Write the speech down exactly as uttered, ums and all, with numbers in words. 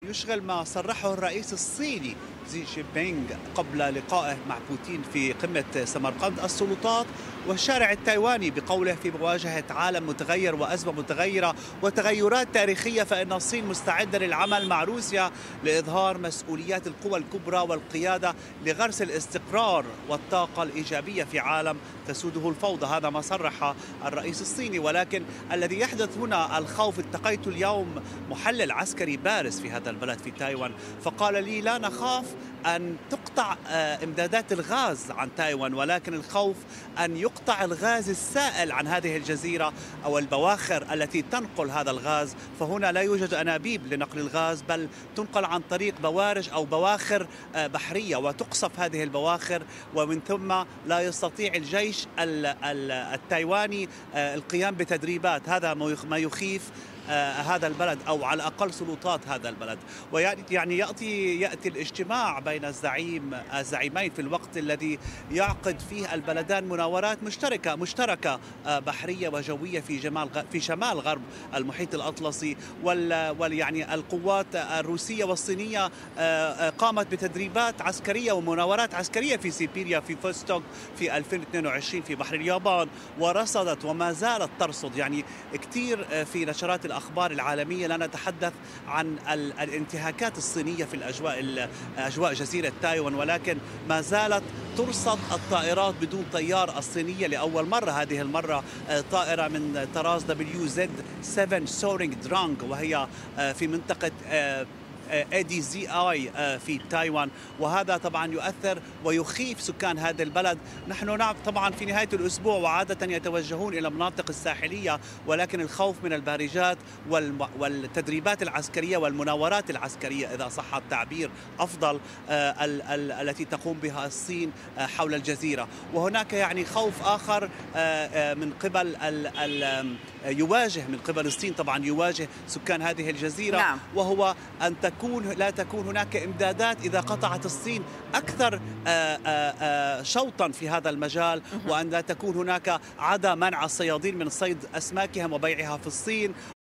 يشغل ما صرحه الرئيس الصيني زي جين بينغ قبل لقائه مع بوتين في قمة سمرقند. السلطات والشارع التايواني بقوله في مواجهة عالم متغير وأزمة متغيرة وتغيرات تاريخية، فإن الصين مستعدة للعمل مع روسيا لإظهار مسؤوليات القوى الكبرى والقيادة لغرس الاستقرار والطاقة الإيجابية في عالم تسوده الفوضى. هذا ما صرح الرئيس الصيني. ولكن الذي يحدث هنا الخوف. التقيت اليوم محلل عسكري بارز في هذا البلد في تايوان، فقال لي لا نخاف أن تقطع إمدادات الغاز عن تايوان، ولكن الخوف أن يقطع الغاز السائل عن هذه الجزيرة أو البواخر التي تنقل هذا الغاز. فهنا لا يوجد أنابيب لنقل الغاز، بل تنقل عن طريق بوارج أو بواخر بحرية وتقصف هذه البواخر، ومن ثم لا يستطيع الجيش التايواني القيام بتدريبات. هذا ما يخيف هذا البلد أو على الأقل سلطات هذا البلد. ويعني يأتي يأتي الاجتماع بين الزعيم الزعيمين في الوقت الذي يعقد فيه البلدان مناورات مشتركة مشتركة بحرية وجوية في جمال في شمال غرب المحيط الأطلسي. وال يعني القوات الروسية والصينية قامت بتدريبات عسكرية ومناورات عسكرية في سيبيريا في فوستوك في ألفين واثنين وعشرين في بحر اليابان، ورصدت وما زالت ترصد. يعني كثير في نشرات الأخبار العالمية لا نتحدث عن الانتهاكات الصينية في الأجواء أجواء جزيرة تايوان، ولكن ما زالت ترصد الطائرات بدون طيار الصينية لأول مرة. هذه المرة طائرة من طراز دبليو زد سبعة سورينج درونغ، وهي في منطقة اي دي زي اي في تايوان، وهذا طبعا يؤثر ويخيف سكان هذا البلد. نحن نعم طبعا في نهاية الأسبوع وعادة يتوجهون إلى المناطق الساحلية، ولكن الخوف من البارجات والتدريبات العسكرية والمناورات العسكرية إذا صح التعبير أفضل التي تقوم بها الصين حول الجزيرة. وهناك يعني خوف آخر من قبل يواجه من قبل الصين طبعا يواجه سكان هذه الجزيرة، نعم. وهو أن تكون لا تكون هناك إمدادات إذا قطعت الصين أكثر شوطا في هذا المجال، وأن لا تكون هناك عدا منع الصيادين من صيد أسماكهم وبيعها في الصين،